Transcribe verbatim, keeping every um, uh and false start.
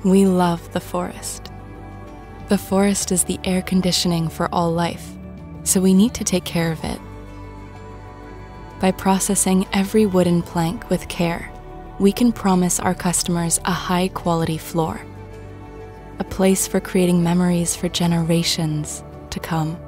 We love the forest. The forest is the air conditioning for all life, so we need to take care of it. By processing every wooden plank with care, we can promise our customers a high-quality floor, a place for creating memories for generations to come.